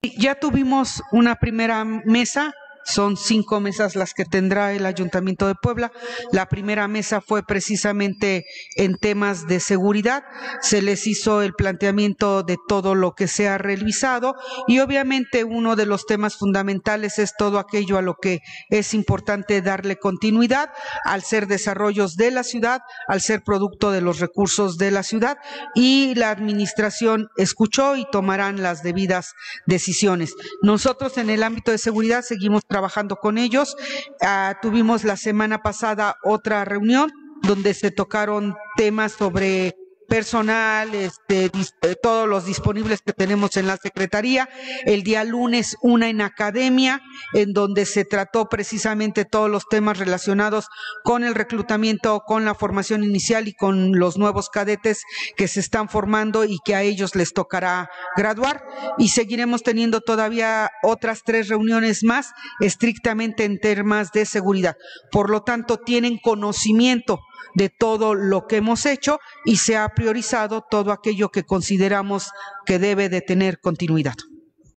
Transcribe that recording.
Ya tuvimos una primera mesa. Son 5 mesas las que tendrá el Ayuntamiento de Puebla. La primera mesa fue precisamente en temas de seguridad. Se les hizo el planteamiento de todo lo que se ha realizado y obviamente uno de los temas fundamentales es todo aquello a lo que es importante darle continuidad al ser desarrollos de la ciudad, al ser producto de los recursos de la ciudad, y la administración escuchó y tomarán las debidas decisiones. Nosotros en el ámbito de seguridad seguimos trabajando con ellos. Tuvimos la semana pasada otra reunión donde se tocaron temas sobre personal, todos los disponibles que tenemos en la Secretaría. El día lunes una en academia, en donde se trató precisamente todos los temas relacionados con el reclutamiento, con la formación inicial y con los nuevos cadetes que se están formando y que a ellos les tocará graduar. Y seguiremos teniendo todavía otras 3 reuniones más, estrictamente en temas de seguridad. Por lo tanto, tienen conocimiento de todo lo que hemos hecho y se ha priorizado todo aquello que consideramos que debe de tener continuidad.